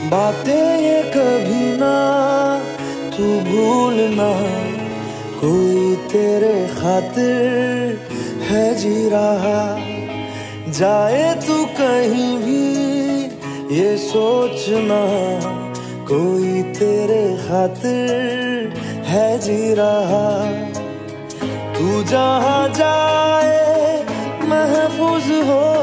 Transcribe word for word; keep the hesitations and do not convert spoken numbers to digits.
बातें ये कभी ना तू भूलना, कोई तेरे खातिर है जी रहा। जाए तू कहीं भी ये सोचना, कोई तेरे खातिर है जी रहा। तू जहाँ जाए महफूज हो